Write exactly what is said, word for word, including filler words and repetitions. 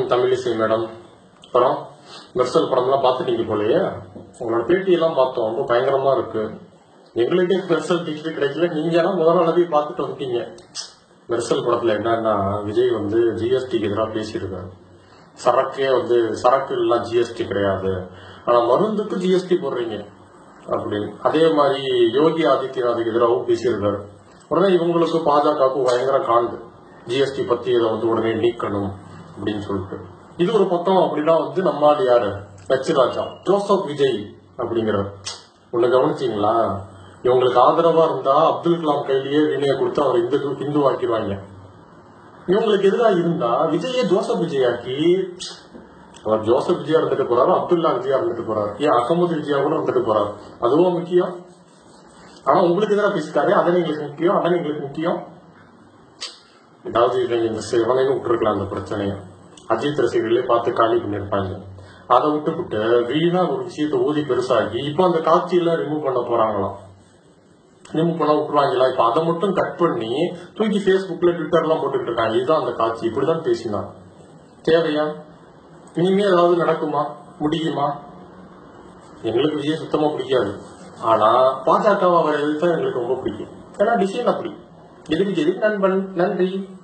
Tamilisai madam. அப்புறம் மெர்சல் படம்லாம் பார்த்துட்டீங்க போலயே. உங்களோட பேட்டியெல்லாம் பார்த்தோம், ரொம்ப பயங்கரமா இருக்கு. எங்களுக்கே மெர்சல் டிக்கெட் கிடைக்கல, நீங்க எல்லாம் முதல் அளவே பார்த்துட்டு வந்துட்டீங்க. மெர்சல் படத்துல என்னன்னா, விஜய் வந்து ஜிஎஸ்டிக்கு எதிராக பேசியிருக்காரு. சரக்கே வந்து சரக்கு எல்லாம் ஜிஎஸ்டி கிடையாது, ஆனா மருந்துக்கு ஜிஎஸ்டி போடுறீங்க அப்படின்னு. அதே மாதிரி யோகி ஆதித்யநாத்துக்கு எதிராகவும் பேசியிருக்காரு. உடனே இவங்களுக்கு பாஜகவுக்கு பயங்கர காண்டு, ஜிஎஸ்டி பத்தி இதை வந்து உடனே நீக்கணும் அப்படின்னு சொல்லிட்டு. இது ஒரு பக்கம். அப்படின்னா வந்து நம்மால் யாரு எச் ராஜா, ஜோசப் விஜய் அப்படிங்கிறார். ஒண்ணு கவனிச்சீங்களா? இவங்களுக்கு ஆதரவா இருந்தா அப்துல் கலாம் கையிலேயே வீணைய கொடுத்து அவர் இந்து இந்து ஆக்கிடுவாங்க. இவங்களுக்கு எதிராக இருந்தா விஜயே ஜோசப் விஜய் ஆக்கி, அவர் ஜோசப் விஜயா இருந்துட்டு போறாரு, அப்துல்லா விஜயா இருந்துட்டு போறாரு, ஏன் அகமது விஜயா கூட இருந்துட்டு போறாரு. அதுவும் முக்கியம். ஆனா உங்களுக்கு எதிராக பேசிட்டாரு, அதனை எங்களுக்கு முக்கியம், அதனை எங்களுக்கு முக்கியம். ஏதாவது இந்த சிவனையும் விட்டுருக்கலாம் அந்த பிரச்சனைய. அஜித் ரசிகர்களே பார்த்து காலி பண்ணிருப்பாங்க. அதை விட்டுவிட்டு வீணா ஒரு விஷயத்த ஊதி பெருசாகி இப்ப அந்த காட்சியெல்லாம் ரிமூவ் பண்ண போறாங்களாம். ரிமூவ் பண்ண விட்டுருவாங்களா? இப்ப அதை மட்டும் கட் பண்ணி தூக்கி பேஸ்புக்ல ட்விட்டர் எல்லாம் போட்டுக்கிட்டு இருக்காங்க. இதுதான் அந்த காட்சி, இப்படிதான் பேசினா தேவையா? இனிமே ஏதாவது நடக்குமா? முடியுமா? எங்களுக்கு விஜய் சுத்தமா பிடிக்காது. ஆனா பாஜகவை அவர் எதிர்த்தா எங்களுக்கு ரொம்ப பிடிக்கும். ஏன்னா டிசைன் அப்படி. எதிர்க்கு எதிர்க்கு நண்பன். நன்றி.